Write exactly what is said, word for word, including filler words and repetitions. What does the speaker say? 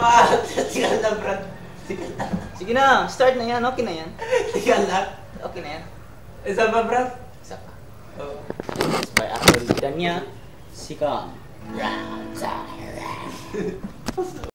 Pa, sige na, Brad. Sige na. Sige na, start na yan. Okay na yan. Sige na. Okay na yan. Isa pa, Brad? Isa pa. Oo. It's by Apple Danya Sikam.